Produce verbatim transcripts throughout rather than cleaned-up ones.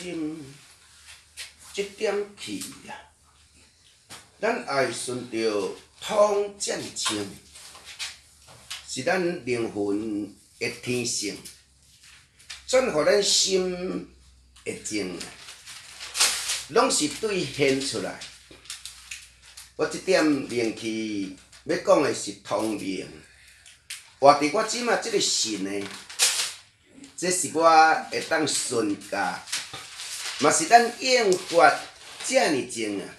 心，这点气啊，咱爱顺着通正清，是咱灵魂的天性，转互咱心会静，拢是兑现出来。我这点灵气要讲的是通灵，活伫我即马即个神呢，这是我会当顺驾，嘛是咱应法遮尔静啊。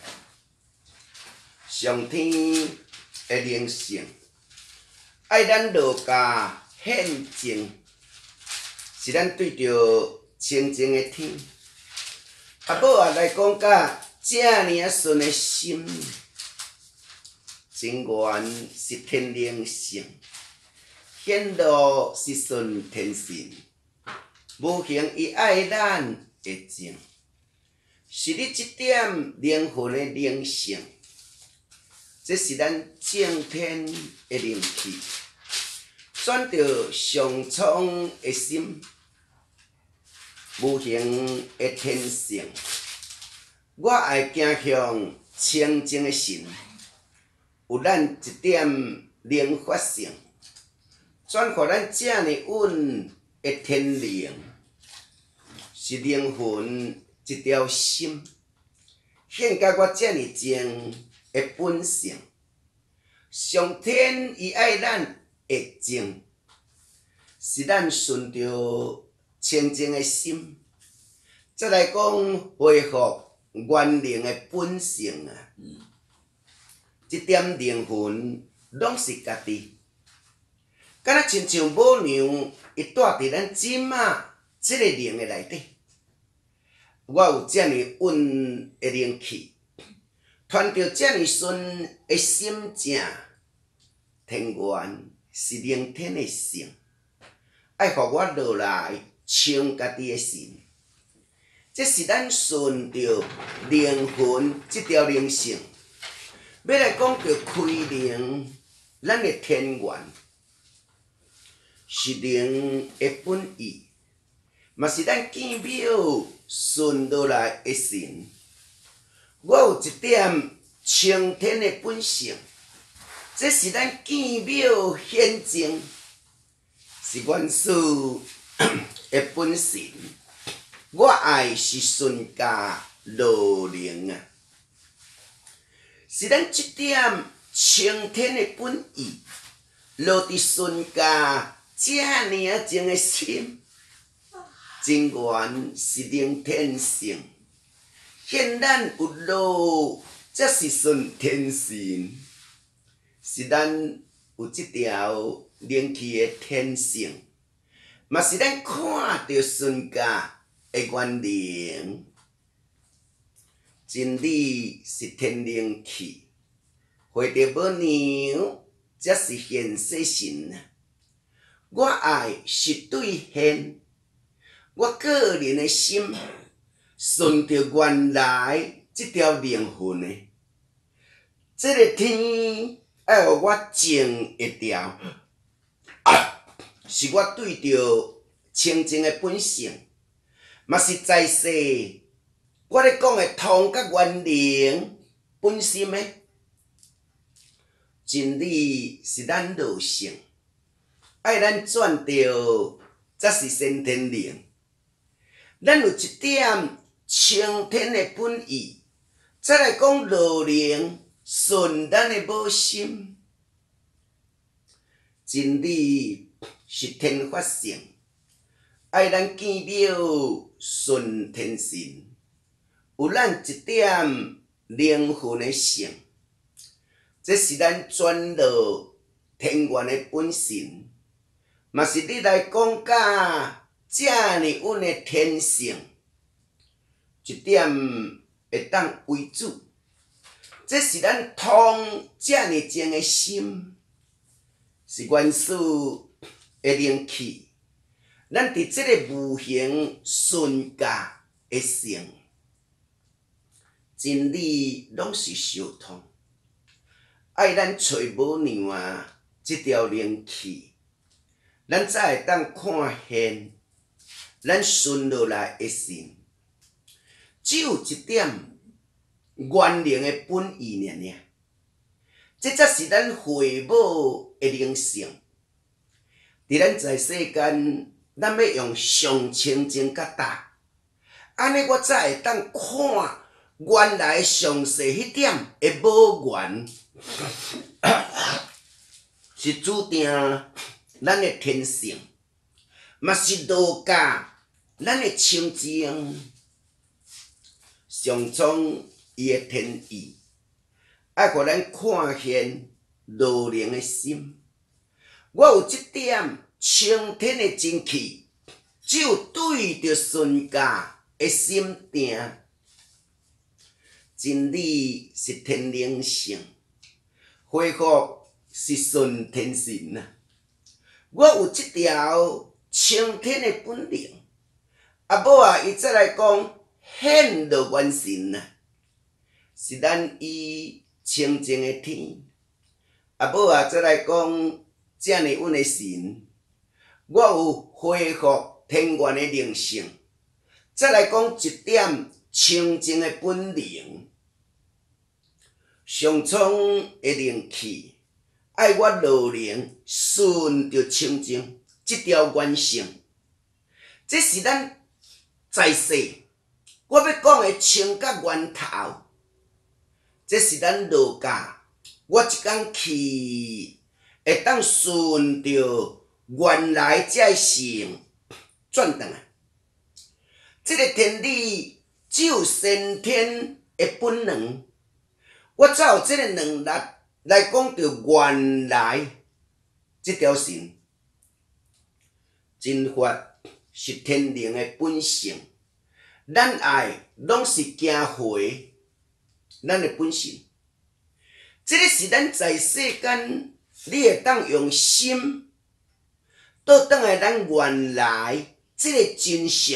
上天的灵性，爱咱落家现静，是咱对着清净的天。啊，某啊来讲甲遮尔顺的心，真源是天灵性，显露是顺天神，无形伊爱咱会静，是你这点灵魂的灵性。这是咱正天的灵气，选着上苍的心，无形的天性。我爱行向清净的神，有咱一点灵法性，转互咱这呢稳的天灵，是灵魂一条心，献甲我这呢静的本性。上天伊爱咱会静，是咱顺着清净的心，再来讲恢复原灵的本性啊。这点灵魂拢是家己，敢若亲像母娘，伊住伫咱即马即个灵的内底。我有遮尔稳的灵气，传着遮尔顺的心境，天元是灵天的性，爱互我落来称家己的神。这是咱顺着灵魂这条灵性，要来讲着开灵，咱的天元是灵的本意，嘛是咱建庙顺落来的神。我有一点青天的本性，这是咱建庙显正，是元素的本性。我爱是顺驾落灵啊，是咱这点青天的本意，落伫顺驾遮尔静的心，真源是灵天性。现咱有路，则是顺天神，是咱有这条灵气的天性，嘛是咱看着顺驾的原灵。真理是天灵气，会着母娘，则是现世神啊。我爱是兑现我个人的心，顺着原来这条灵魂的，这个天爱互我静一条，啊，是我对着清净的本性，嘛是在世我咧讲的通甲原灵本心的真理是咱路性，爱咱转着，则是先天灵。咱有一点青天的本意，再来讲落灵顺咱的母心。真理是天法性，爱咱建庙顺天神，有咱一点灵魂的性，这是咱转落天元的本性，嘛是你来讲甲遮尔稳的天性，一点会当为主。这是咱通遮尔静的心，是元素的灵气。咱伫这个无形顺驾的性，真理拢是相通。爱咱找母娘啊，这条灵气，咱才会当看现咱顺落来的神。 只有一点原灵的本意尔尔。这才是咱父母的灵性。伫咱在世间，咱要用上清净甲大，安尼我才会当看原来上细迄点的母源，是注定咱的天性，嘛是道家咱的清净，上苍伊的天意。爱互咱看见老灵的心，我有这点青天的真气，只有对着孙家的心定。真理是天灵性，恢复是顺天性啊！我有这条青天的本领，啊某啊，伊再来讲显露元神啊，是咱以。清净的天，啊某啊，再来讲遮尔稳的神，我有恢复天元的灵性，再来讲一点清净的本灵，上苍的灵气，爱我老灵顺着清净，这条元性，这是咱在世我要讲的清甲源头。这是咱道家，我一工去会当顺着原来这性转转来。这个天理只有先天的本能，我才有这个能力来讲着原来这条线。真法是天灵的本性，咱爱拢是行回。咱的本性，这个是咱在世间，你会当用心倒转来咱原来这个真相。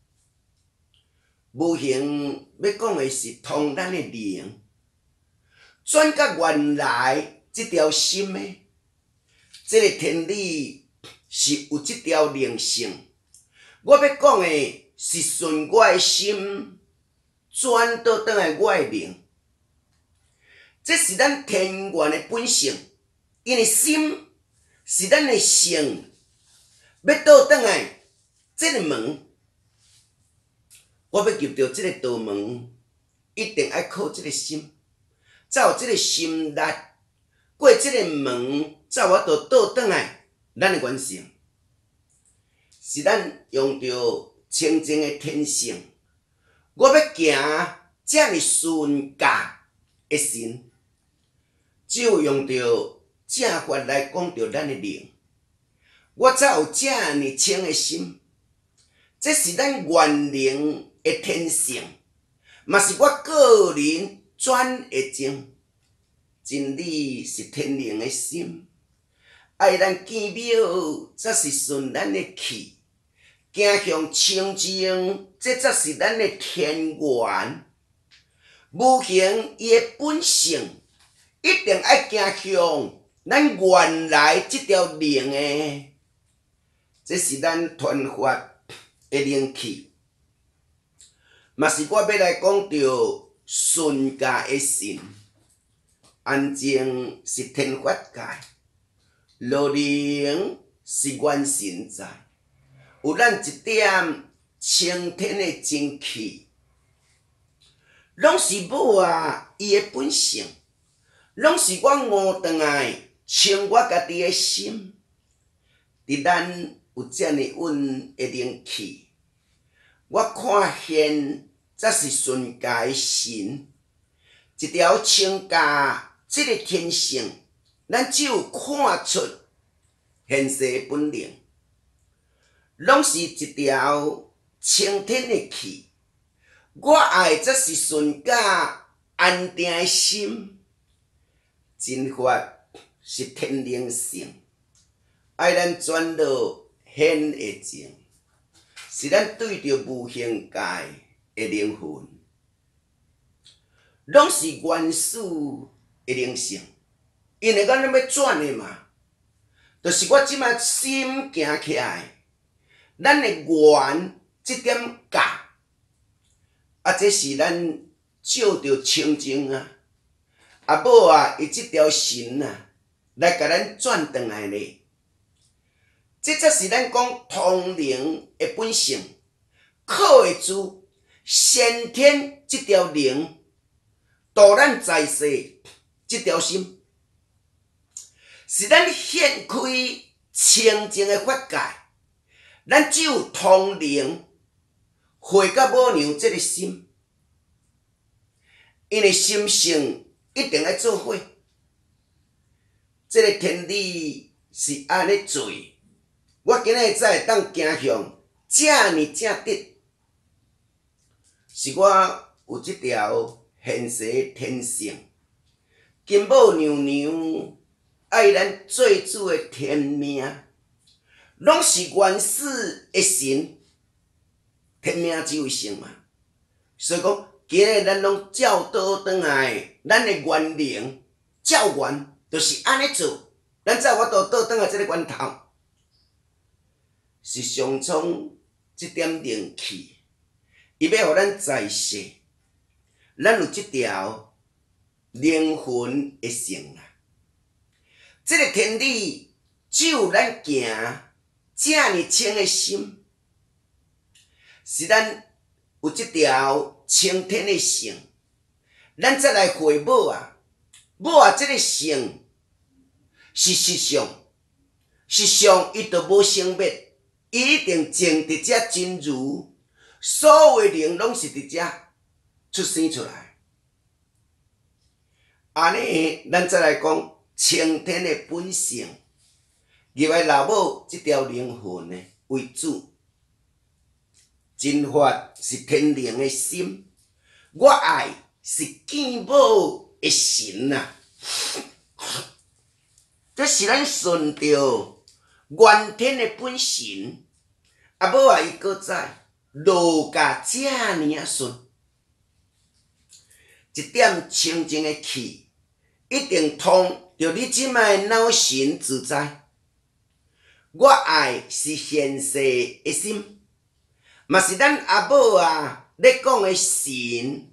无形要讲的是通咱的灵，转到原来这条心的，这个天理是有这条灵性。我要讲的是顺我的心，转倒转来我的灵。这是咱天元的本性，因为心是咱的性，要倒转来这个门，我要入到这个道门，一定要靠这个心，才有这个心力，过这个门，才有法度倒转来咱的原性，是咱用着清净的天性，我要行这样顺家的神。只有用着正法来讲着咱的灵，我才有这呢清的心。这是咱原灵的天性，嘛是我个人转的情。真理是天灵的心，爱咱见庙，则是顺咱的气，行向清净，这则是咱的天元。无形伊的本性。一定要行向咱原来这条灵的，这是咱传法的灵气，嘛是我要来讲着顺家的神。安静是天法界，老灵是元神在，有咱一点青天的真气，拢是母啊伊的本性。拢是我悟转来清我家己的心，伫咱有遮尔稳的灵气，我看现则是顺家的神，一条清家这个天性，咱只有看出现世的本领，拢是一条青天的气，我爱则是顺家安定的心。真法是天灵性，爱咱转到显的情，是咱对着无形界的灵魂，拢是原始的灵性。因为咱要转的嘛，就是我即摆心行起来，咱的缘这点教， 啊，这是咱照着清净啊，啊无啊，伊即条神啊，来甲咱转转来咧。这才是咱讲通灵的本性，靠会住先天即条灵，导咱在世即条心，是咱现开清净的法界。咱只有通灵，会甲母娘即个心，因为心性一定要做伙。即个天理是安尼做。我今日才会当行向遮尔正直，是我有即条现世的天性。金母娘娘爱咱做主的天命，拢是原始的神，天命只有神嘛。所以讲，今日咱拢照倒转来，咱的原灵照原就是安尼做，咱才有法度倒转来即个源头。是上苍即点灵气，伊要互咱在世，咱有即条灵魂的性啊。即个天理只有咱行遮尔清的心，是咱有即条青天的性，咱再来回母啊。母啊，即个性是实相，实相伊就无生灭。伊一定种伫遮真如，所有的灵拢是伫遮出生出来。安尼，咱再来讲青天的本性，入来老母即条灵魂呢为主。真法是天灵的心，我爱是见母的神啊！这是咱顺着原天的本性。啊，无啊，伊搁在落甲遮尔啊顺，一点清净的气，一定通着你即摆脑神自在。我爱是现世的心，嘛是咱阿母啊咧讲的神。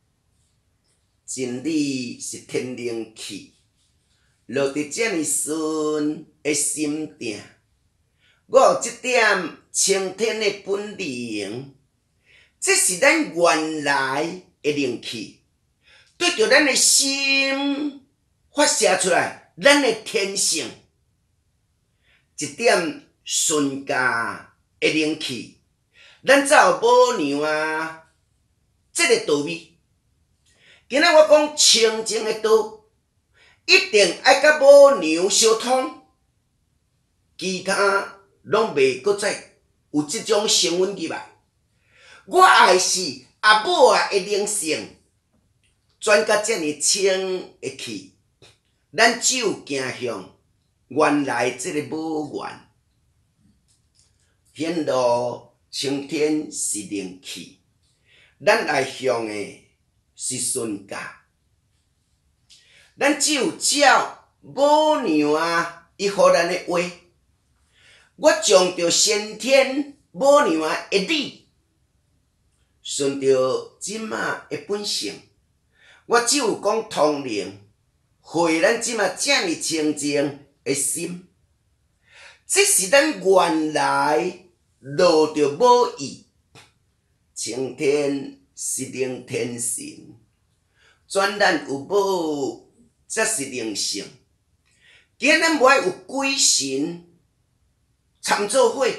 真理是天灵气，落伫遮尔顺的心定。我有即点青天的本灵，这是咱原来的灵气，对着咱的心发射出来，咱的天性，一点纯家的灵气，咱才有母娘啊，这个道理。今仔我讲清净的道，一定爱甲母娘相通，其他拢袂搁再有即种成分入来。我爱是阿母啊的灵性，转甲遮尔清的气，咱只有行向原来即个母源。显露青天是灵气，咱来向的是顺家。咱只有照母娘啊，伊予咱的话。我将着先天母娘啊的理，顺着即马的本性，我只有讲通灵，会咱即马遮尔清净的心，这是咱原来落着母意。青天是灵天神，转咱有母才是灵性。今日咱无爱有鬼神参做伙，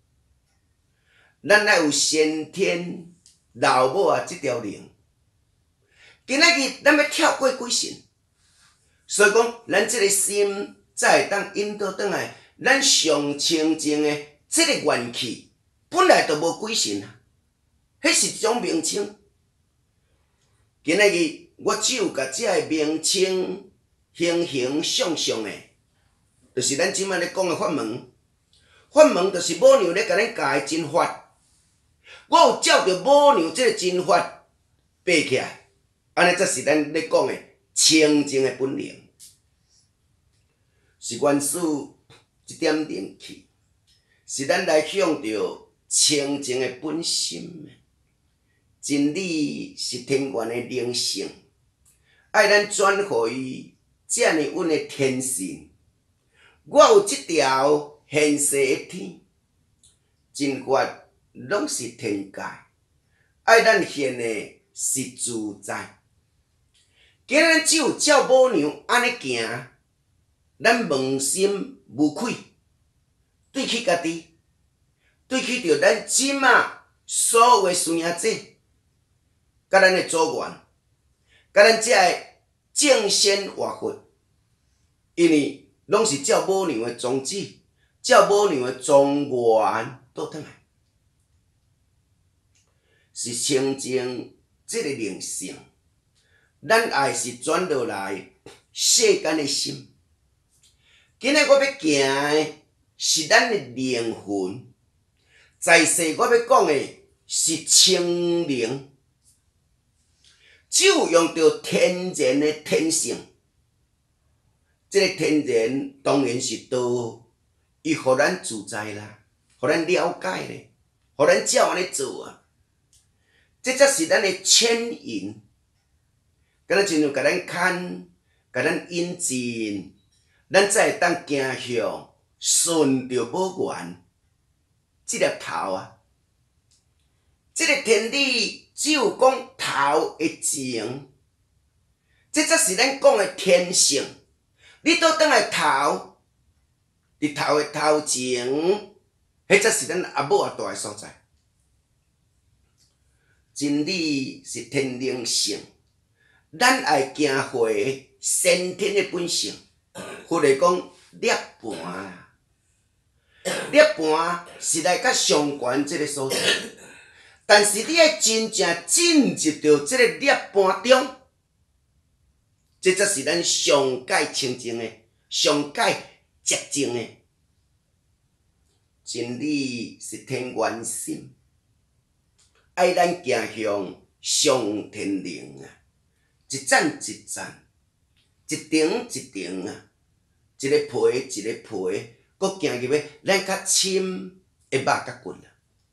咱爱有先天老母啊即条灵。今仔日咱要跳过鬼神，所以讲咱即个心才会当引导转来，咱上清净的即个元气，本来就无鬼神啊，迄是一种名称。今仔日我只有甲即个名称形形相相的，就是咱即摆咧讲的法门。法门就是母娘咧甲咱教的真法，我有照着母娘即个真法爬起来，安尼才是咱咧讲的清净的本灵，是原始一点灵气，是咱来向着清净的本心。 真理是天元的灵性，爱咱转互伊遮尔稳的天性。我有即条现世的天，真法拢是天界，爱咱现的是自在。今日只有照母娘安尼行，咱扪心无愧，对起家己，对起着咱即马所有的孙仔者，甲咱的祖源，甲咱遮的正仙活佛，因为拢是照母娘的宗旨，照母娘的宗源倒转来，是清净即个灵性。咱爱是转落来世间的心。今日我要行的是咱的灵魂，在世我要讲的是清灵，只有用到天然的天性。这个天然当然是道，伊互咱自在啦，互咱了解咧，互咱照安尼做啊。这才是咱的牵引。敢若亲像甲咱牵，甲咱引进，咱才会当行向顺着母源即粒头啊。即个天理只有讲头会前，这才是咱讲的天性。你倒转来头，伫头的头前，迄才是咱阿母阿大的所在。真理是天灵性。咱爱行回先天的本性，或者讲涅槃啊，涅槃是来较上悬即个所在，但是你爱真正进入到即个涅槃中，这才是咱上界清净的、上界洁净的。真理是天元心，爱咱行向上天灵啊！一站一站，一顶一顶啊，一个皮一个皮，搁行入去咱较深的肉甲骨啊。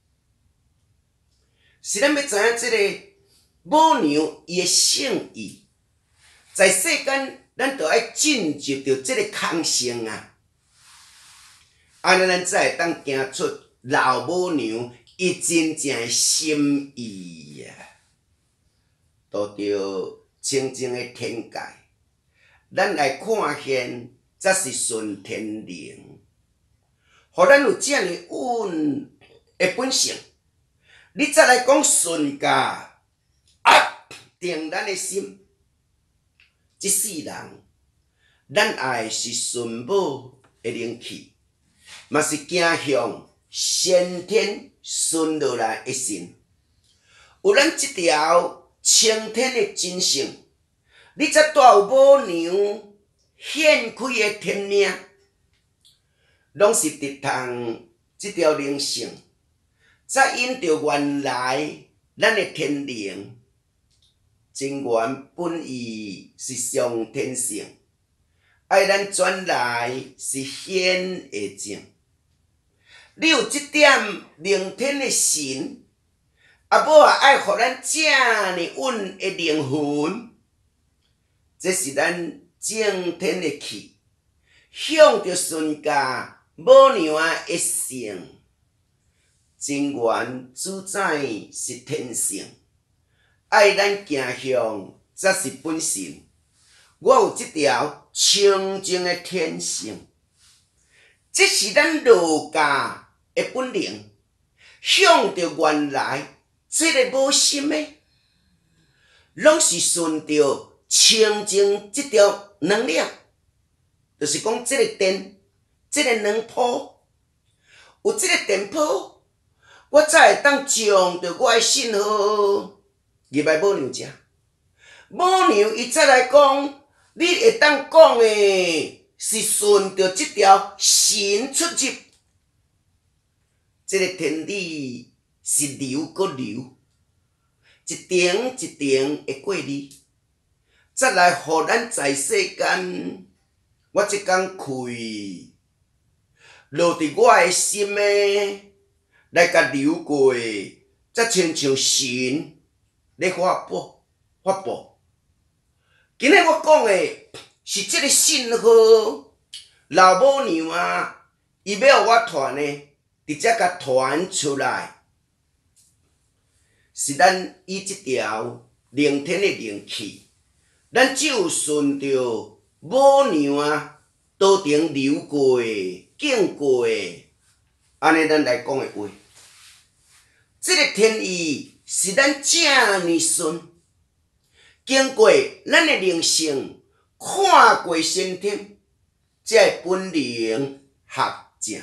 是咱要知影即个母娘伊的圣意，在世间咱着爱进入着即个空性啊，安尼咱才会当行出老母娘伊真正的心意啊，都着。清净的天界，咱来看见，才是顺天灵，互咱有遮尔稳的本性。你再来讲顺家，啊，定咱的心。即世人，咱爱是顺母的灵气，嘛是行向先天顺落来的心，有咱即条。青天的真性，你才带有母娘显开的天命，拢是直通即条灵性，才引着原来咱的天灵。真元本意是上天性，爱咱转来是显的正。你有即点灵天的神。阿母啊，爱互咱遮尔稳的灵魂，这是咱正天的气，向着顺家母娘啊的性。真元主宰是天性，爱咱行向则是本性。我有即条清净的天性，这是咱儒家的本灵，向着原来。这个无心的，拢是顺着清净这条能量，就是讲这个电，这个能波，有这个电波，我才会当将着我的信号入来母娘遮。母娘伊才来讲，你会当讲的是顺着这条神出入，这个天理。是流搁流，一顶一顶会过你，再来互咱在世间，我即工开，落伫我的心的，来甲流过，则亲像神咧发布发布。今日我讲的是这个信号，老母娘啊，伊要我传呢，直接甲传出来，是咱以这条灵天的灵气，咱只有顺着母娘啊多顶流过的、经过的，安尼咱来讲的话，这个天意是咱这么顺。经过咱的灵性，看过先天，才会本灵合正。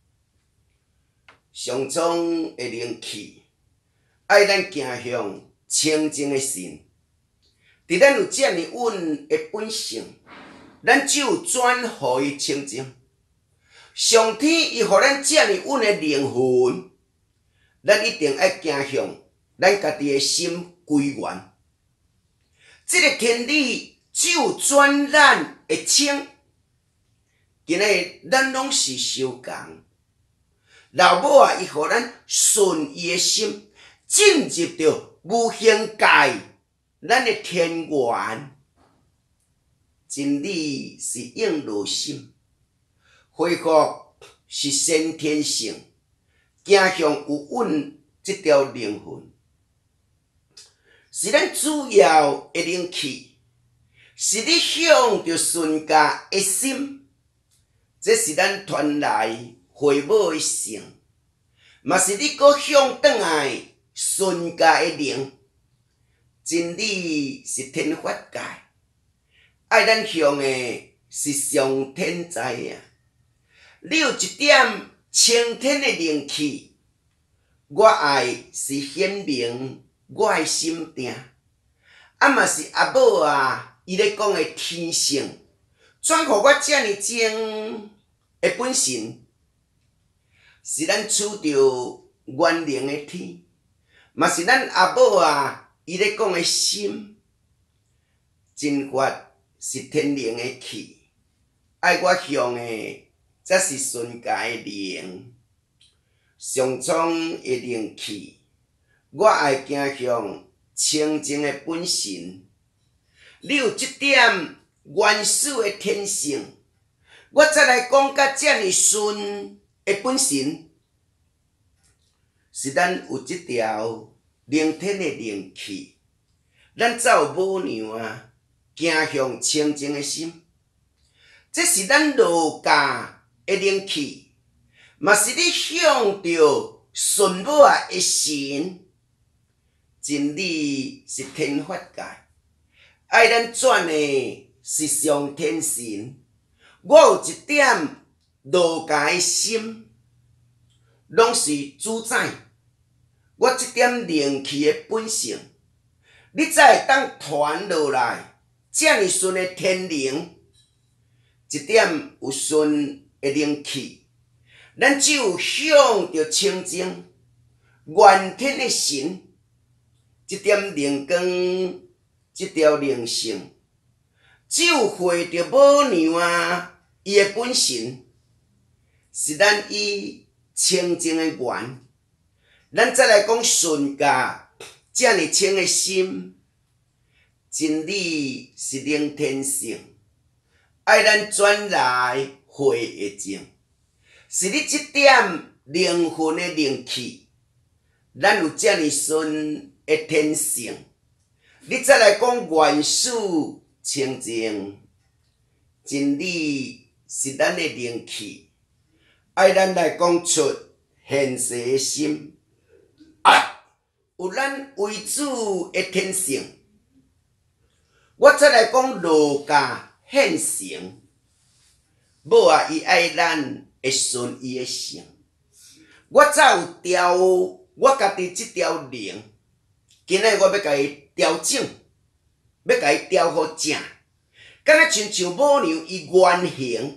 上苍的灵气，爱咱行向清净的神。伫咱有这么稳的本性，咱只有转互伊清净。上天伊互咱这么稳的灵魂，咱一定要行向咱家己的心归元。这个天理只有转咱会清，今日咱拢是相共。老母啊，伊互咱顺伊的心，进入着无形界，咱的天元。真理是应如心，恢复是先天性，行向有稳这条灵魂。是咱主要的灵气，是你向着顺家的心，这是咱传来回母的性，嘛是你搁向转来顺家的灵。真理是天法界，爱咱向的是上天知影。你有一点青天的灵气，我爱是显明。我的心定，啊嘛是阿母啊，伊咧讲的天性，转互我遮尔精的本性，是咱取着元灵的天，嘛是咱阿母啊，伊咧讲的心，真法是天灵的气，爱我向的则是顺家的灵，上苍的灵气。我爱行向清净的本性，你有这点原始的天性，我再来讲甲这么顺的本性，是咱有这条灵天的灵气，咱才有母娘啊，行向清净的心，这是咱儒家的灵气，嘛是你向着顺母啊的神。真理是天法界，爱咱转的是上天神。我有一点儒家的心，拢是主宰我这点灵气的本性。你才会当传落来，这么顺的天灵，一点有顺的灵气，咱只有向着清净元天的神。这点灵光，这条灵性，只有会着母娘啊，伊的本性，是咱以清净的元。咱再来讲顺家，这么清的心，真理是灵天性，爱咱转来会的正，是你这点灵魂的灵气，咱有这么顺。的天性，你再来讲元始清净，真理是咱的灵气，爱咱来讲出现实的心，啊，有咱为主的天性。我再来讲儒家现成，母啊，伊爱咱会顺伊的性，我才有调我家己这条灵。今日我要甲伊调整，要甲伊调好正，敢若亲像母娘伊原形，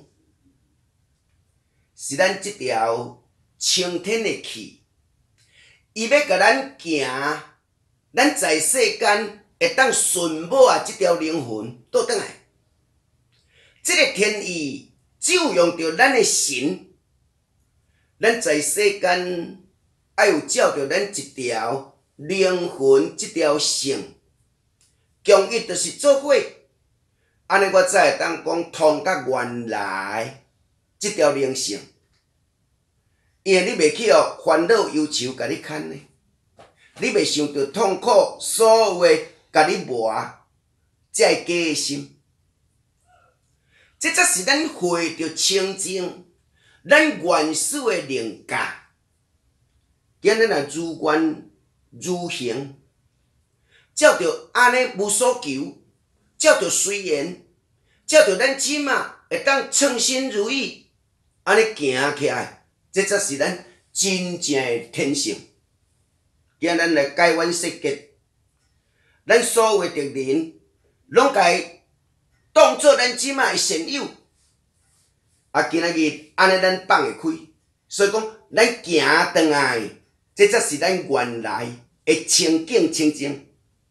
是咱这条青天的气，伊要甲咱行，咱在世间会当顺母啊这条灵魂倒转来。这个天意只有用着咱的神，咱在世间爱有照着咱一条。 灵魂这条线，强一就是做伙，安尼我才会当讲通甲原来这条灵性，因为你袂去哦烦恼忧愁甲你牵呢，你袂想着痛苦，所有诶甲你磨，才会假心。这才是咱会着清净，咱原始诶灵价。今日若如愿如行，照着安尼无所求，照着随缘，照着咱即马会当称心如意，安尼行起来，这才是咱真正诶天性。今日咱来解阮世界，咱所有诶敌人，拢甲伊当做咱即马诶善友，啊，今仔日安尼咱放会开，所以讲咱行转来。这才是咱原来的清净清净，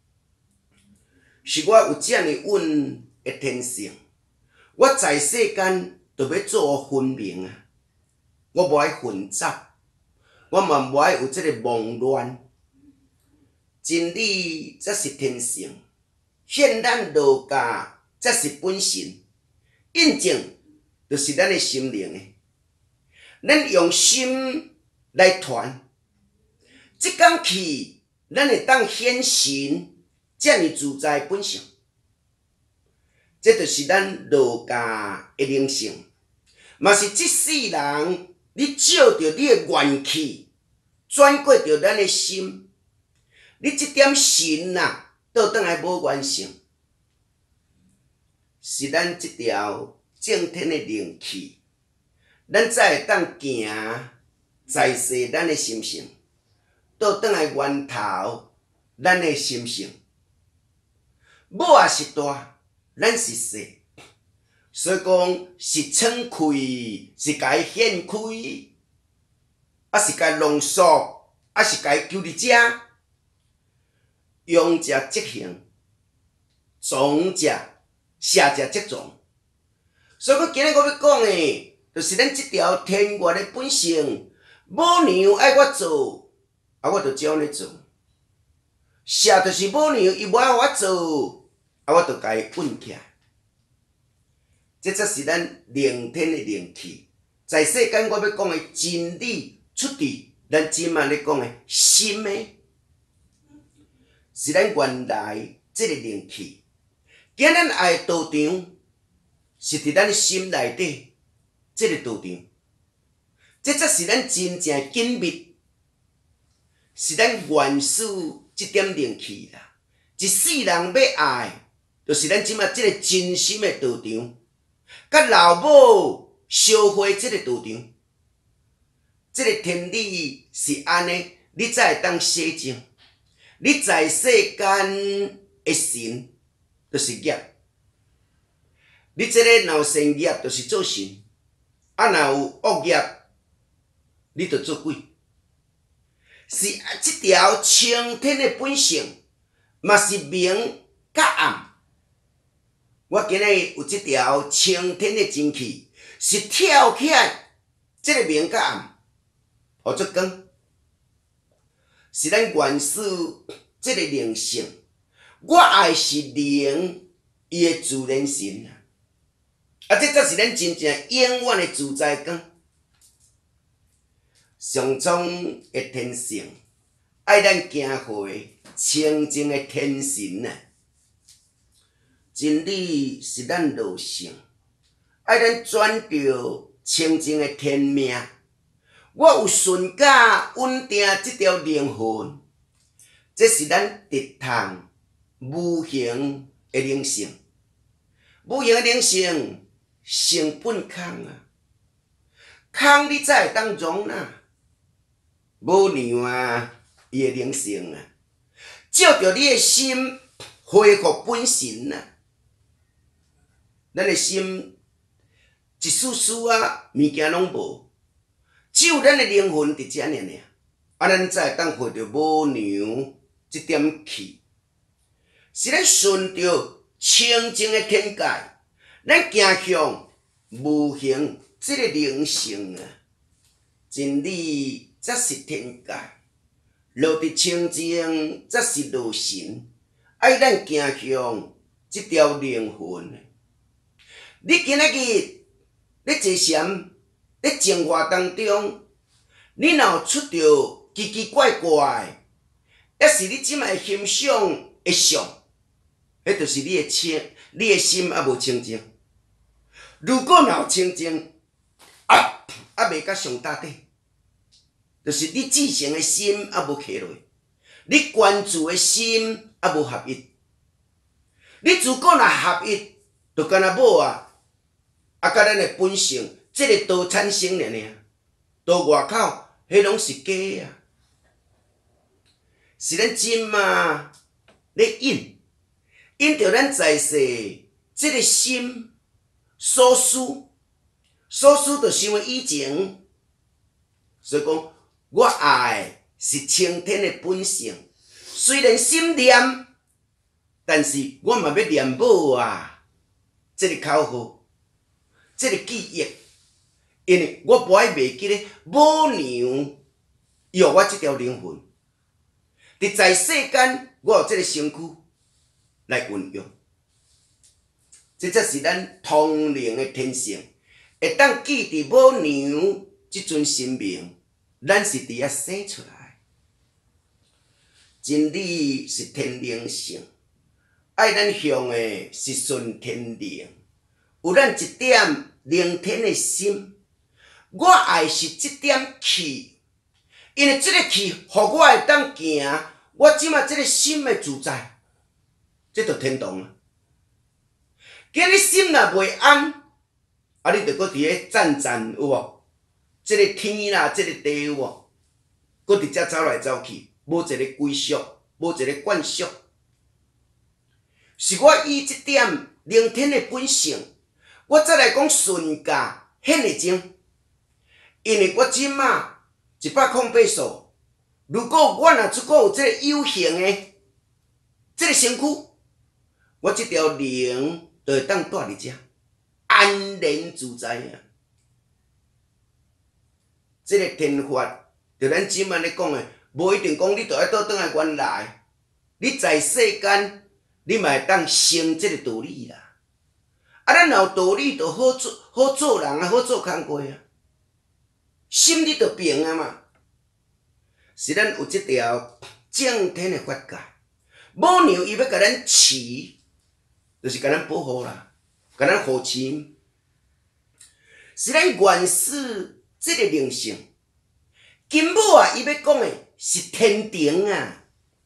是我有这样稳的天性。我在世间就要做分明啊，我无爱混杂，我嘛无爱有这个忙乱。真理才是天性，现咱道家才是本性，印证就是咱的心灵的。咱用心来传。即工去，咱会当显神，遮尔自在本性，这就是咱道家的灵性，嘛是即世人你照着你的元气，转过着咱的心，你即点神啊，倒转来无原性，是咱即条正天的灵气，咱才会当行在世咱的心性。倒转来源头，咱的心性，某也是大，咱是细，所以讲是敞开，是甲伊掀开，啊是甲伊浓缩，啊是甲伊求伫遮，用者即行，壮者下者即壮。所以讲今日我要讲的，就是咱即条天原的本性，母娘爱我做。啊，我就照安尼做，写就是母娘，伊无爱我做，啊，我就甲伊稳起来。这才是咱灵天的灵气，在世间我要讲的真理，出自咱即卖咧讲的心的，是咱原来这个灵气。今咱爱道场，是伫咱心内底这个道场，这才是咱真正紧密。是咱原始即点灵气啦，一世人要爱，就是咱即马即个真心的道场，甲老母烧花即个道场，即个天理是安尼，你才会当洗净。你在世间的神，就是业。你即个若有善业，就是做神；啊，若有恶业，你就做鬼。是即条青天的本性，嘛是明甲暗。我今日有即条青天的真气，是跳起来，即个明甲暗，互做光，是咱原始即个灵性。我爱是灵，伊的自然神啊！啊，这才是咱真正永远的自在光。上苍的天性，爱咱行回清净的天神啊！真理是咱道性，爱咱转着清净的天命。我有顺甲稳定这条灵魂，这是咱直通无形的灵性。无形的灵性，成本空啊！空你才会当容纳。母娘啊，伊的灵性啊，照着你的心恢复本神啊。咱的心一丝丝啊物件拢无，只有咱的灵魂伫遮尔尔，啊，咱才会当回着母娘这点气，是咱顺着清净的天界，咱行向无形这个灵性啊，真理。则是天界， 落伫清净，则是落神。爱咱行向即条灵魂。你今仔日咧坐禅，咧静话当中，你若有出着奇奇怪怪，抑是你即摆欣赏的相，迄就是你的清，你的心还无清净。如果若有清净，啊，还袂甲上搭底，就是你至诚的心还无起落，你关注的心还无合一。你如果若合一，就敢若某啊。啊，甲咱的本性，即个道产生尔尔，道外口，迄拢是假啊！是咱真嘛咧引，引着咱在世即个心所思，所思就想以前，所以讲，我爱是青天的本性，虽然心念，但是我嘛要念某啊，即个口号。这个记忆，因为我不爱袂记咧，母娘有我这条灵魂，伫在世间，我有这个身躯来运用，这才是咱通灵的天性，会当记伫母娘这尊生命，咱是伫遐生出来。真理是天灵性，爱咱向的是顺天灵。有咱一点灵天的心，我爱是这点气，因为这个气，互我会当行，我即马这个心的自在，这就天堂啊！今日心若袂安，啊，你着搁伫咧战战有无？这个天啦，这个地有无？搁伫遮走来走去，无一个归宿，无一个惯宿，是我以这点灵天的本性。我再来讲顺价显会精，因为我即马一百空八数，如果我若出个有即个有形的即个身躯，我即条灵就会当住伫遮，安然自在啊！即个天法，就咱即马咧讲的，无一定讲你着爱倒转来原来，你在世间，你嘛会当成即个道理啦。啊，咱若有道理，就好做好做人啊，好做工课啊，心里就平啊嘛。是咱有即条正天的法界，母娘伊要甲咱饲，就是甲咱保护啦，甲咱护持。是咱原始即个灵性，根本啊，伊要讲的是天庭啊。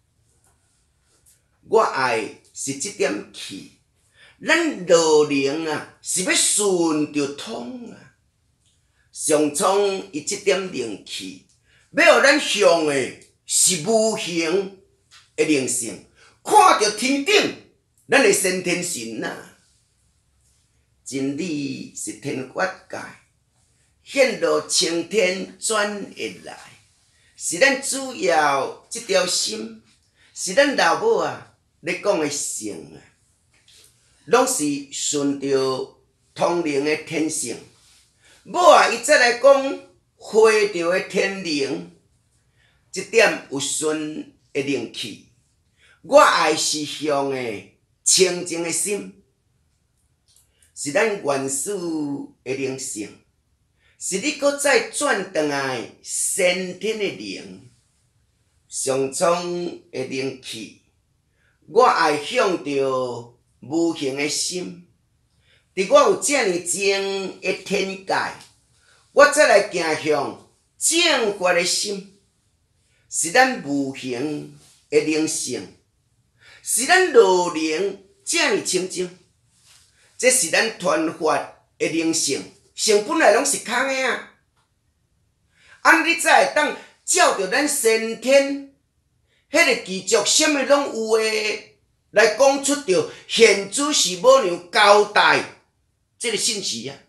我爱是即点气。咱道灵啊，是要顺着通啊，上苍伊即点灵气，要互咱向的是无形的灵性，看着天顶咱的先天神啊。真理是天法界，显露青天转会来，是咱主要即条心，是咱老母啊咧讲的性啊。拢是顺着通灵的天性，某啊，伊再来讲回着的天灵，即点有顺的灵气。我爱是向的清净的心，是咱原始的灵性，是你搁再转转来先天的灵，上苍的灵气。我爱向着无形的心，伫我有遮尔精的天界，我再来行向正觉的心，是咱无形的灵性，是咱路灵遮尔清净，这是咱传法的灵性，性本来拢是空的啊。安你才会当照着咱先天迄个基础，啥物拢有诶。来讲出着现主是母娘交代这个信息啊，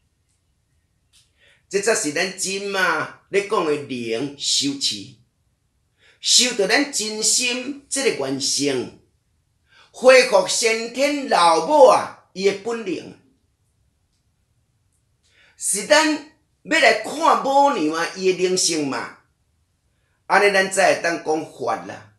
这才是咱真嘛咧讲的灵修持，修到咱真心这个原性，恢复先天老母啊伊的本领，是咱要来看母娘啊伊的灵性嘛， 安尼咱才会当讲法啦。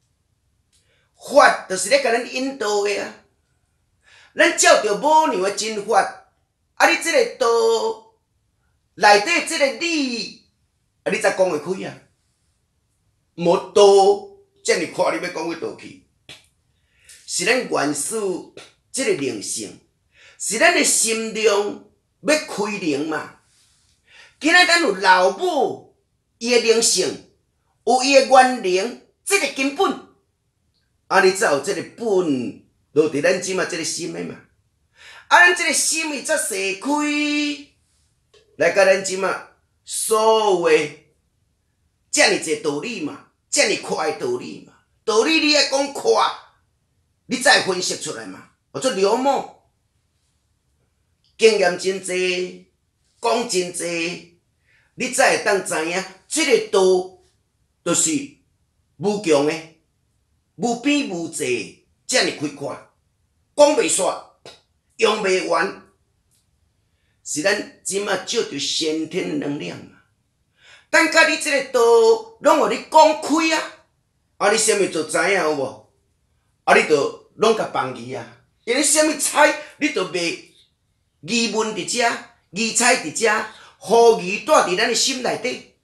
法就是咧甲咱引导的啊。咱照着母娘的真法，啊，你即个道内底即个理，啊，你才讲会开啊。无道，遮尔看你要讲去倒去，是咱原始即个灵性，是咱的心量要开灵嘛。今仔咱有老母伊的灵性，有伊的原灵，即个根本，啊，你才有即个本落伫咱即马即个心的嘛。啊，咱即个心伊才释开，来甲咱即马所有的遮尔济道理嘛，遮尔快的道理嘛，道理你爱讲快，你才会分析出来嘛。或者流氓经验真济，讲真济，你才会当知影，即个道就是无强的，无边无际，遮尔开阔，讲袂煞。用袂完，是咱即马借着先天的能量嘛。等甲你即个道拢互你讲开啊，啊你啥物就知影有无？啊你就拢甲放弃啊，因为啥物彩你就袂疑问伫遮，疑彩伫遮，好疑带伫咱的心内底，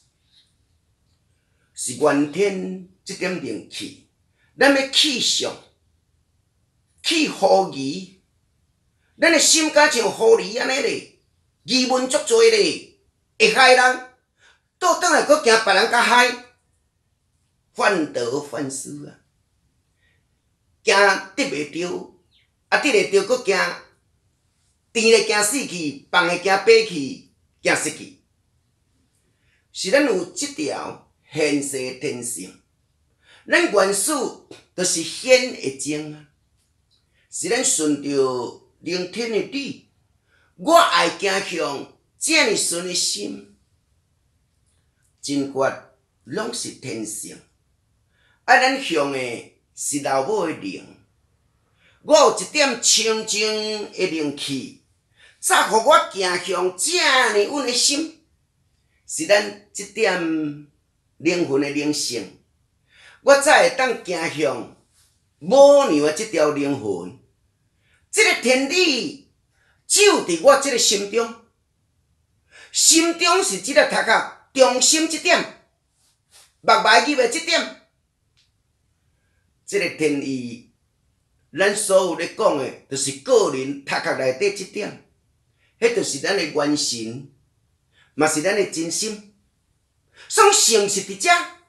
是原天即点灵气，咱要气上，气好疑。咱的心敢像狐狸安尼咧，疑问足多咧，会害人，倒转来搁惊别人甲害，患得患失啊，惊得袂着，啊得会着搁惊，甜咧惊死去，放咧惊爬去，惊失去，是咱有即条现世天性，咱原始就是显的精啊，是咱顺着。灵天的理，我爱行向这样顺的心，真法拢是天性。啊，咱向的是老母的灵，我有一点清净的灵气，才互我行向这样稳的心，是咱这点灵魂的灵性，我才会当行向母娘的这条灵魂。这个天理就伫我这个心中，心中是即个头壳中心这点，目眉入的这点，这个天意，咱所有咧讲的，就是个人头壳内底这点，迄就是咱的元神，嘛是咱的真心，所以成是伫遮，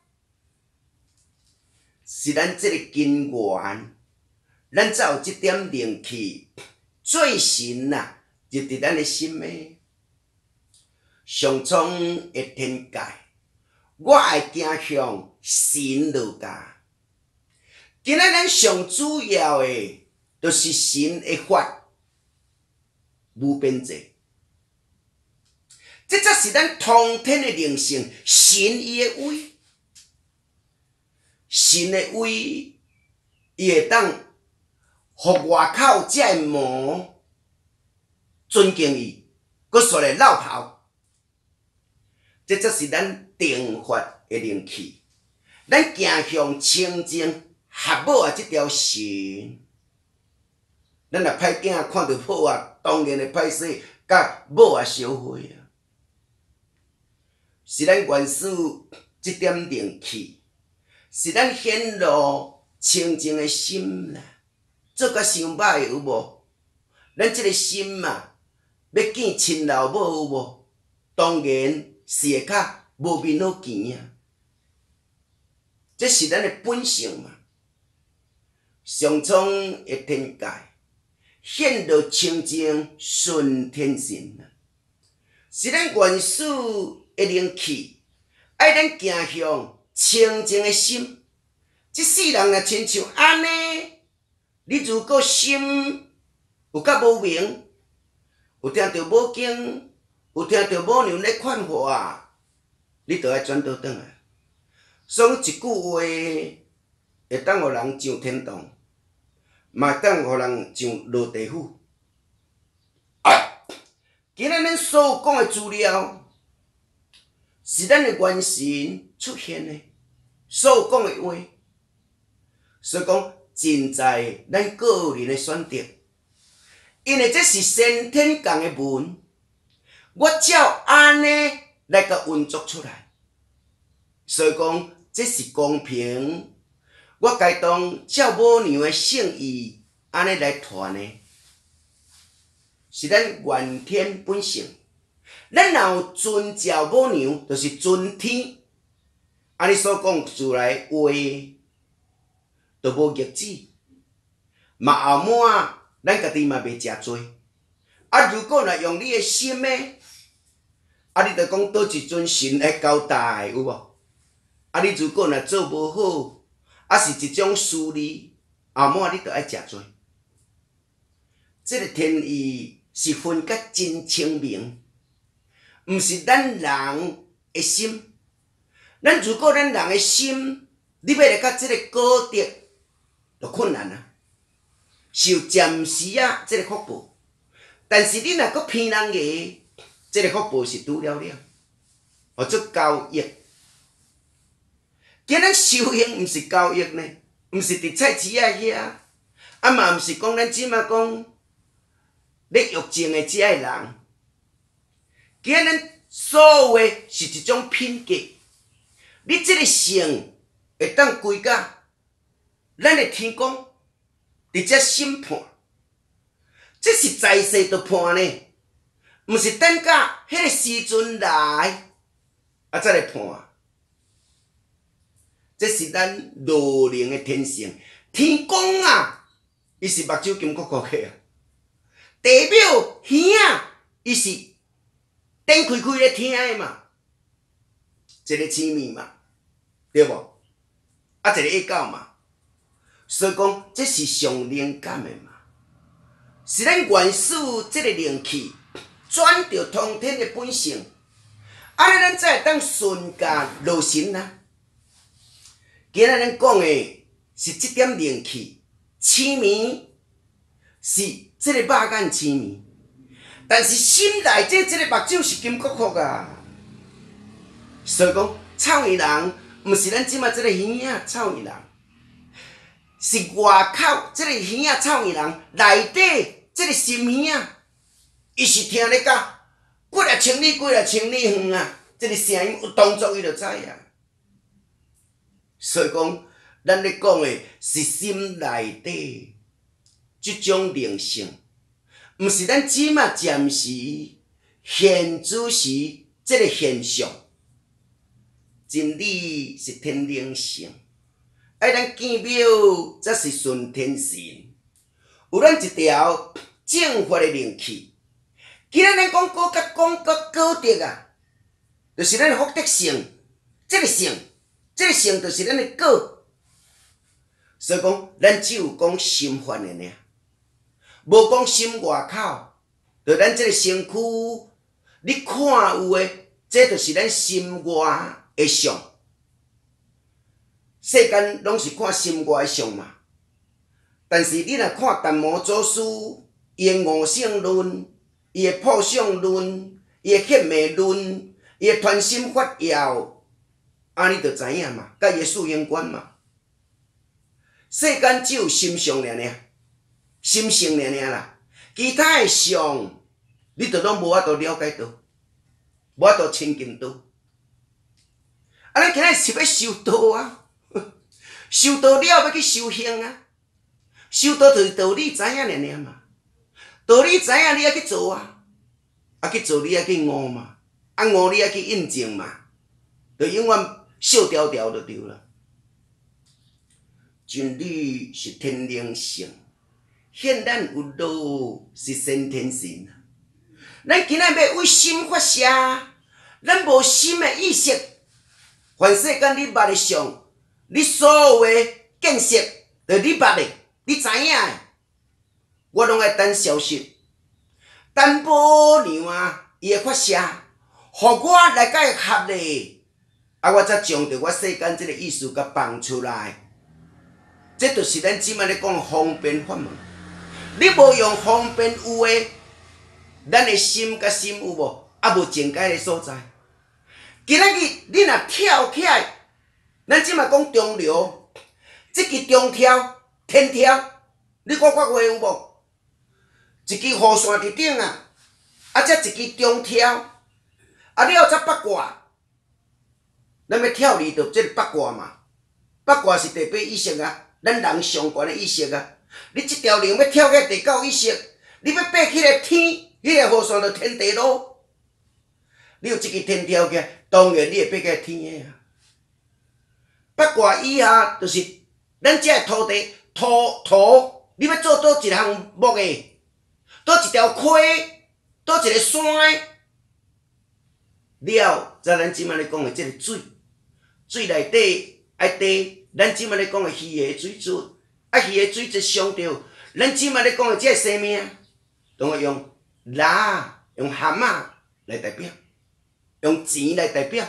是咱这个根源。咱才有即点灵气，最神呐，就伫咱的心诶。上苍的天界，我爱行向神落家。今仔咱上主要的，就是神的法，无边际。这才是咱通天的灵性，神伊的威，神的威，伊会当。互外口遮个魔尊敬伊，佮煞来绕跑，这则是咱定法的灵气。咱行向清净合母啊，这条线，咱若歹囝看到母啊，当然会歹势，甲母啊相会啊。是咱原始这点灵气，是咱显露清净的心啦。做甲伤歹有无？咱即个心嘛，要见亲老母有无？当然是会较无面好见啊！这是咱的本性嘛。上苍的天界，显露清净顺天神啊，是咱原始的灵气，爱咱行向清净的心。即世人若亲像安尼。你如果心有较无明，有听到母经，有听到母娘咧劝话，你就爱转倒转来。所以一句话会当互人上天堂，嘛会当互人上落地府。啊！今仔咱所有讲的资料， 是咱的元神出现的所讲的话。所以讲，尽在咱个人的选择，因为这是先天降的文，我照安尼来甲运作出来。所以讲，这是公平。我该当照母娘的圣意安尼来传的，是咱原天本性。咱若有遵照母娘，就是遵天。安尼所讲出来话，就无逆子。嘛后满，咱家己嘛袂食多。啊，如果若用你的心的，啊，你着讲倒一尊神来交代，有无？啊，你如果若做无好，啊是一种私利，后满你着爱食多。这个天意是分甲真清明。毋是咱人的心，咱如果咱人的心，你要来甲即个果德，就困难啊。受暂时啊，即个福报，但是你若搁偏人个，即个福报是拄了了，或做交易。今咱修行毋是交易呢，毋是伫菜市仔遐，啊嘛毋是讲咱即马讲咧欲情的遮个人。今咱所有的是一种品格，你这个性会当归甲咱的天公伫遮审判，这是在世就判呢，毋是等甲迄个时阵来啊再来判。这是咱路灵的天性，天公啊，伊是目睭金箍箍的啊，地表耳啊，伊是。灯开开咧听的嘛，一个青面嘛，对无？啊，一个一狗嘛，所以讲这是上灵感的嘛，是咱元始这个灵气转着通天的本性，安尼咱才会当顺驾落神啊。今仔咱讲的是这点灵气，青面是这个肉眼青面。但是心内这这个目睭是金箍箍啊，所以讲臭耳人，毋是咱即马这个耳仔臭耳人，是外口这个耳仔臭耳人内底这个心耳仔，伊是听咧甲几啊千里几啊千里远啊，这个声音有动作伊就知啊。所以讲，咱咧讲的是心内底这种灵性。毋是咱即马暂时现主时即个现象，真理是天灵性，爱咱见庙则是顺天神，有咱一条正法的灵气。今仔咱讲果甲讲到果德啊，就是咱的福德性，即个性，即个性就是咱的果。所以讲，咱只有讲心法的尔。无讲心外口，就咱这个身躯，你看有诶，这就是咱心外的相。世间拢是看心外的相嘛，但是你若看达摩祖师伊诶五性论、伊诶破相论、伊诶血脉论、伊诶传心法要，安尼就知影嘛，甲伊诶四因观嘛。世间只有心相尔尔。心性尔尔啦，其他的相，你就拢无法度了解到，无法度亲近到。啊，咱今日是要修道啊，修道了要去修行啊，修道就是道理知影尔尔嘛，道理知影你要去做啊，啊去做你要去悟嘛，啊悟你要去印证嘛，就永远笑条条就对了。真理是天灵性。现咱有道是先天性，咱今仔要为心发射，咱无心的意识，凡世间你捌的相，你所有的见识，就你捌的，你知影的，我拢爱等消息，等母娘啊，伊的发射，互我来甲伊合咧，啊，我才将着我世间即个意思甲放出来，这就是咱即摆咧讲方便法门。你无用方便有诶，咱诶心甲心有无？啊无正解诶所在。 今仔日你若跳起来，咱即马讲中流，即支中跳、天跳，你看看话有无？一支雨伞伫顶啊，啊，则一支中跳，啊了则八卦。咱要跳离着即个八卦嘛，八卦是第八意识啊，咱人上悬的意识啊。你即条龙要跳起第九意识，你要爬起来天，迄个雨伞就天地路。你有即支天跳起，当然你会爬起来天的啊。八卦以下就是咱遮个土地土土，你要做倒一项木的，倒一条溪，倒一个山了，则咱即摆咧讲的即个水，水内底爱地，咱即摆咧讲的鱼的水质，啊鱼的水质上着，咱即摆咧讲的即个生命，都要用拉、用蛤蟆来代表，用钱来代表。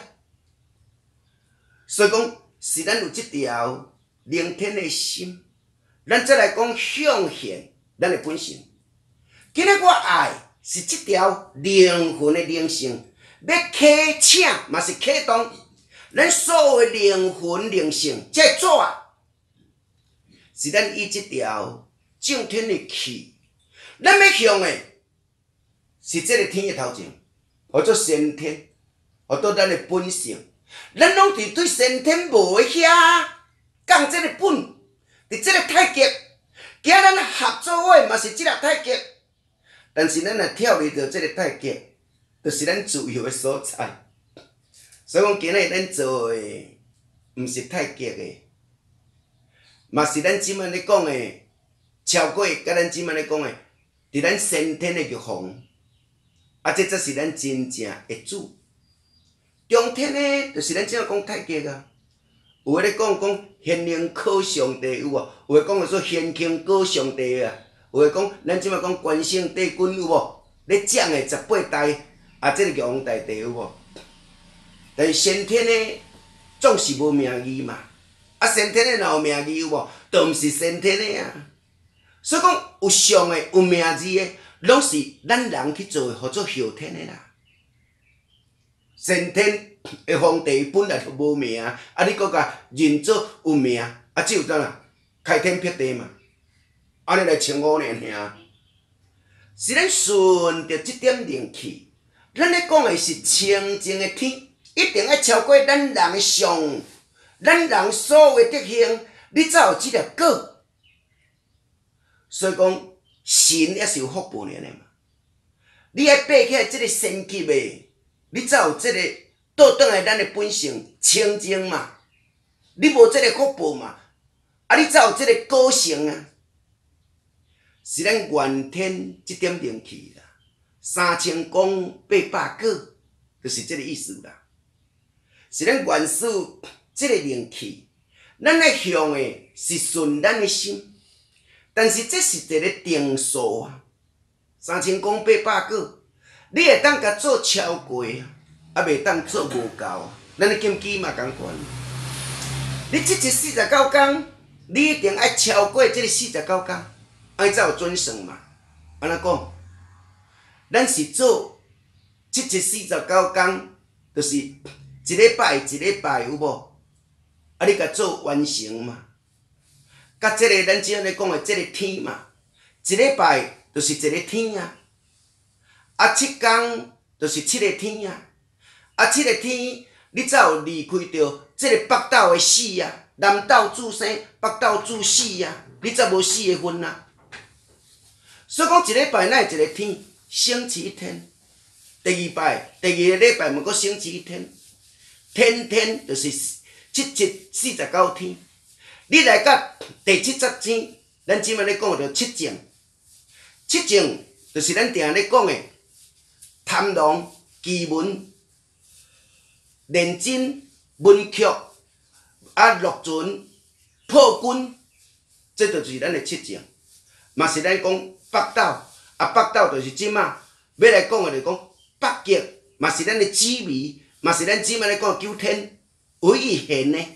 所以讲，是咱有即条聆听的心，咱再来讲向现咱的本性。今日我爱是即条灵魂的灵性，要启请嘛是启动咱所有的灵魂灵性，这个纸啊，是咱以即条正天的气，咱要向的是即个天的头前，或者先天，或者咱的本性，咱拢伫对先天无遐讲即个本，伫即个太极，今咱合作伙嘛是即个太极。但是咱若跳离着即个太极，就是咱自由的所在。所以讲今日咱做的，毋是太极的，嘛是咱即摆咧讲的超过，甲咱即摆咧讲的，伫咱先天的玉皇，啊，这才是咱真正的主。中天呢，就是咱即摆讲太极啊。有诶咧讲讲天灵考上帝有无？有诶讲个说天庆考上帝啊。有诶讲，咱即摆讲关圣帝君有无？咧讲诶十八代啊，即个玉皇大帝有无？但是先天诶总是无名义嘛，啊先天诶若有名义有无？都毋是先天诶啊。所以讲有上诶有名字诶，拢是咱人去做诶，或者后天诶啦。先天诶皇帝本来就无名，啊你搁甲认做有名，啊只有怎啦？开天辟地嘛。安尼来称呼尔尔，是咱顺着即点灵气，咱咧讲的是清净的天，一定要超过咱人的相，咱人所有的德行，你才有即粒果。所以讲，神也是有福报尔嘛。你爱爬起来即个仙级的，你才有即个倒转来咱的本性清净嘛。你无即个福报嘛，啊你才有即个果性啊。是咱原天即点灵气啦，三千功八百果，就是即个意思啦。是咱原始即个灵气，咱来向的是顺咱的心，但是这是一个定数啊。三千功八百果，你会当甲做超过啊，啊袂当做无够啊。咱的金鸡嘛共款，你即一四十九天，你一定爱超过即个四十九天。安尼才有准算嘛？安怎讲？咱是做七七四十九天，就是一礼拜一礼拜有无？啊，你甲做完成嘛？甲即个咱即阵咧讲的即个天嘛，一礼拜就是一个天啊，啊七天就是七个天啊，啊七个天你才有离开着即个北斗的死啊，南斗自生，北斗自死啊，你才无死的份啊。所以讲一礼拜乃一个天，星期一天。第二拜，第二个礼拜嘛，搁星期一天。天天就是七七四十九天。你来到第七十天，咱即摆咧讲着七正。七正就是咱定咧讲的贪狼、奇门、廉贞、文曲、啊禄存、破军，这就是咱的七正，嘛是咱讲。北斗啊，北斗就是即马要来讲的，就讲北极，嘛是咱的紫微，嘛是咱即马咧讲九天唯一现的。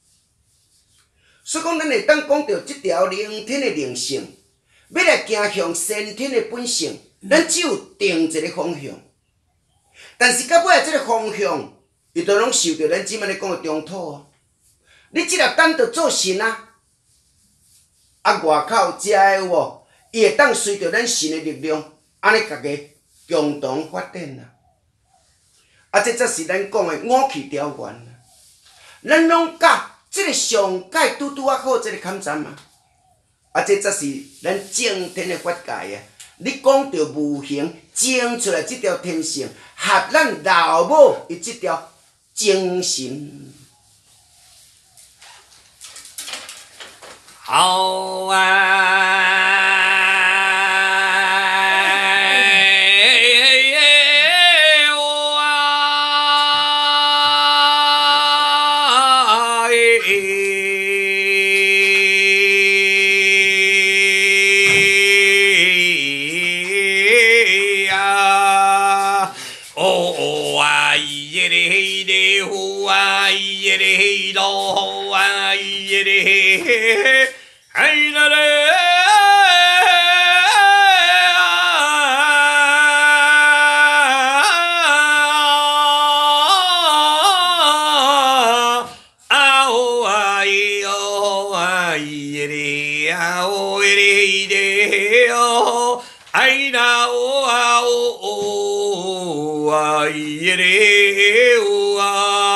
所以讲，咱会当讲到即条灵天的灵性，要来行向先天的本性，咱只有定一个方向。但是到尾仔即个方向， 伊都拢受着咱即摆咧讲诶中土啊。你即粒蛋着做神啊，啊外口食诶有无？伊会当随着咱神诶力量，安尼家己共同发展啊。啊，这才是咱讲诶五气调源啊。咱拢甲即个上界拄拄啊好即个坎站啊。啊，这才是咱正天诶法界啊。你讲着无形种出来即条天性，合咱老母伊即条精神。 好啊！哎啦嘞！啊哦啊咿哦啊咿嘞啊哦嘞嘞哦，哎啦哦啊哦哦啊咿嘞哦啊。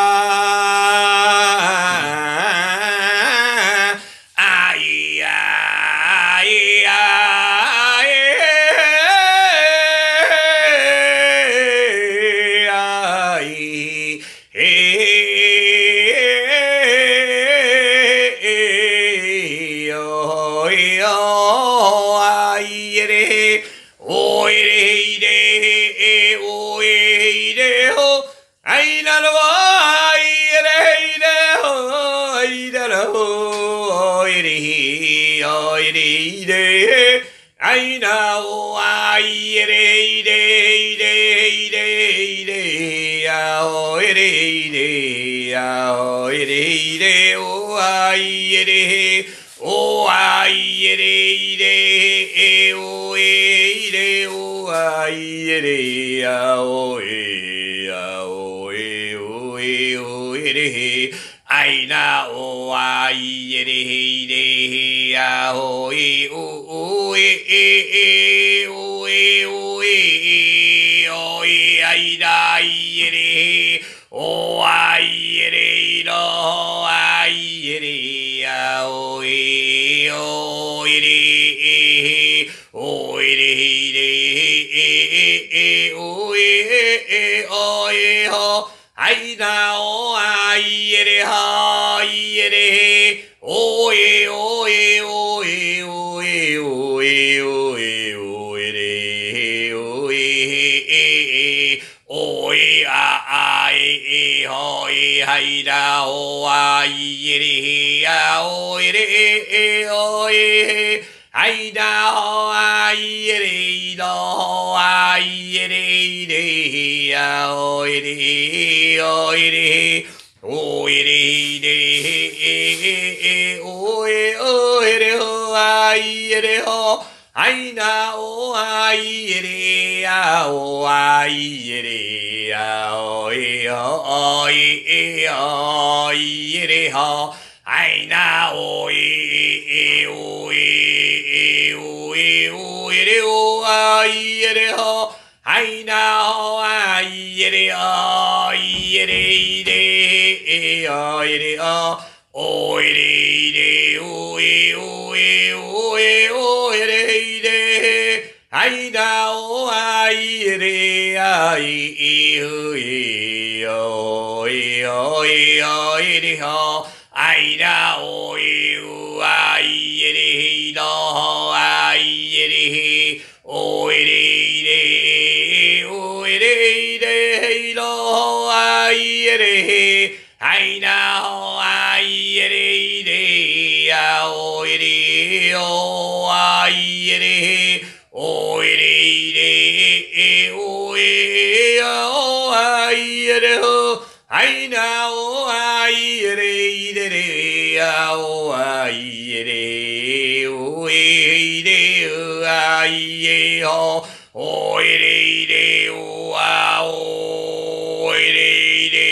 哎那哦啊咿嘞嘞嘞嘞嘞呀哦嘞嘞呀哦嘞嘞哦啊咿嘞哦啊咿嘞嘞哦诶嘞哦啊咿嘞呀哦诶呀哦诶哦诶哦嘞哎那哦啊咿嘞嘞呀哦诶哦哦诶诶诶哦诶哦诶哦诶哎啦咿嘞哦啊咿嘞咯啊咿嘞呀哦诶哦诶嘞哦诶嘞嘞哦诶哦诶哦哎啦哦啊咿嘞哈咿嘞哦耶哦耶哦耶哦耶哦耶哦耶哦耶嘞哦耶哦耶啊啊耶哦耶嗨啦哦啊耶嘞啊哦耶嘞哦耶嗨啦哦啊耶嘞咯啊耶嘞嘞啊哦耶嘞哦耶嘞哦耶嘞嘞哦耶哦耶嘞哦啊耶嘞哦哎那哦啊耶嘞啊哦啊耶嘞啊哦耶哦耶哦耶嘞哦哎那哦耶哦耶哦耶哦耶嘞哦啊耶嘞哦哎那哦啊耶嘞哦耶嘞嘞哦耶嘞哦哦耶嘞嘞哦耶哦耶哦耶哦耶嘞嘞哎那哦啊耶嘞啊耶哦耶哦耶哦耶哦耶嘞哦哎那哦耶哦啊耶嘞咯啊耶嘞哦耶嘞哦耶嘞咯啊耶嘞哎那哦啊耶嘞嘞呀哦耶嘞哦啊耶嘞哦耶嘞嘞哦耶呀哦啊耶嘞哦哎那哦啊耶嘞嘞嘞呀哦啊耶嘞哦耶嘞哦啊耶哦哦耶嘞嘞哦啊哦耶嘞嘞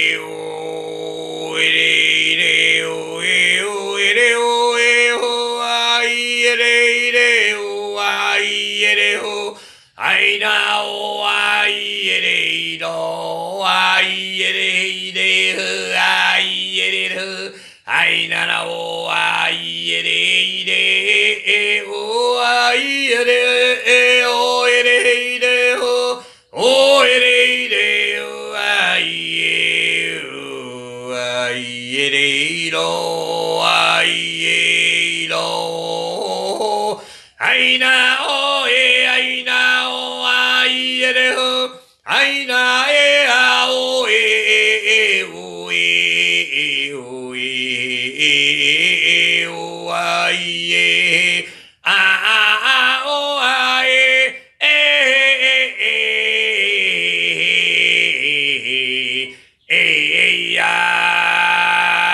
re o re re o o re re o ai o ai re ro ai ro ai na o e ai na o ai re o ai na e a o e e o e o e o ai e a a a o ai e e e e ya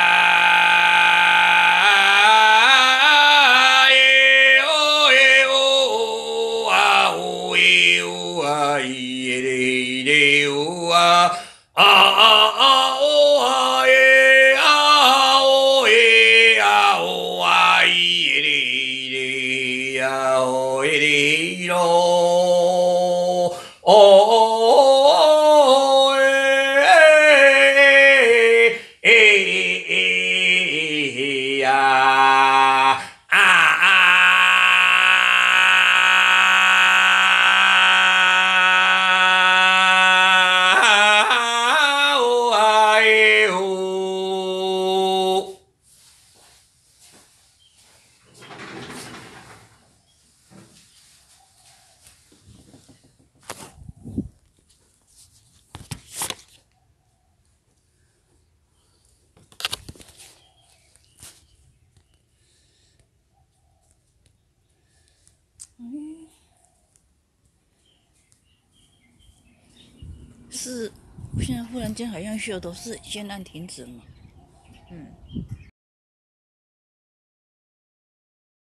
e o e o a o e o ai e re re o a a a a o a e a o e a o ai e re re a o e re ro o o e e e e a a a o a e o 是，现在忽然间好像秀都是先按停止嘛，嗯。